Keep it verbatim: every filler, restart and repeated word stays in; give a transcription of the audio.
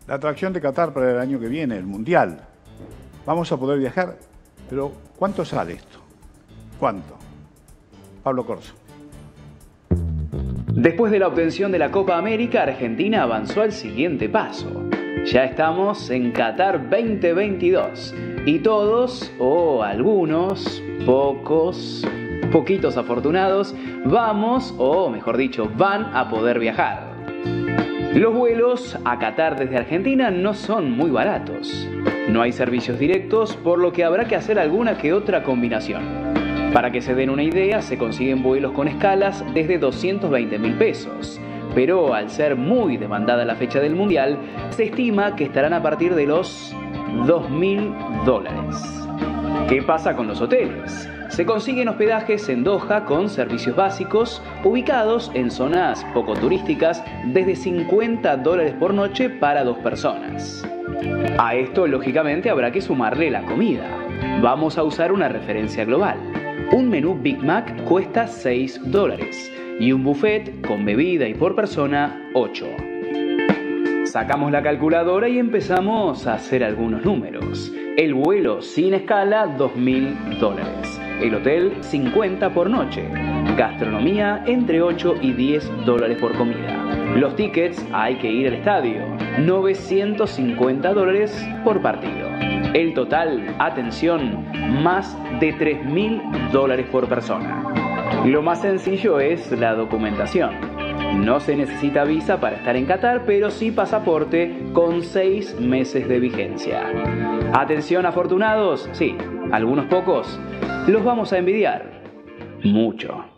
la atracción de Qatar para el año que viene, el Mundial. Vamos a poder viajar, pero ¿cuánto sale esto? ¿Cuánto? Pablo Corso. Después de la obtención de la Copa América, Argentina avanzó al siguiente paso. Ya estamos en Qatar veinte veintidós y todos, o algunos, pocos, poquitos afortunados, vamos, o mejor dicho, van a poder viajar. Los vuelos a Qatar desde Argentina no son muy baratos. No hay servicios directos, por lo que habrá que hacer alguna que otra combinación. Para que se den una idea, se consiguen vuelos con escalas desde doscientos veinte mil pesos. Pero al ser muy demandada la fecha del Mundial, se estima que estarán a partir de los dos mil dólares. ¿Qué pasa con los hoteles? Se consiguen hospedajes en Doha con servicios básicos, ubicados en zonas poco turísticas, desde cincuenta dólares por noche para dos personas. A esto, lógicamente, habrá que sumarle la comida. Vamos a usar una referencia global. Un menú Big Mac cuesta seis dólares y un buffet con bebida y por persona ocho. Sacamos la calculadora y empezamos a hacer algunos números. El vuelo sin escala, dos mil dólares. El hotel, cincuenta por noche. Gastronomía, entre ocho y diez dólares por comida. Los tickets, hay que ir al estadio, novecientos cincuenta dólares por partido. El total, atención, más de tres mil dólares por persona. Lo más sencillo es la documentación. No se necesita visa para estar en Qatar, pero sí pasaporte con seis meses de vigencia. Atención, afortunados, sí, algunos pocos, los vamos a envidiar mucho.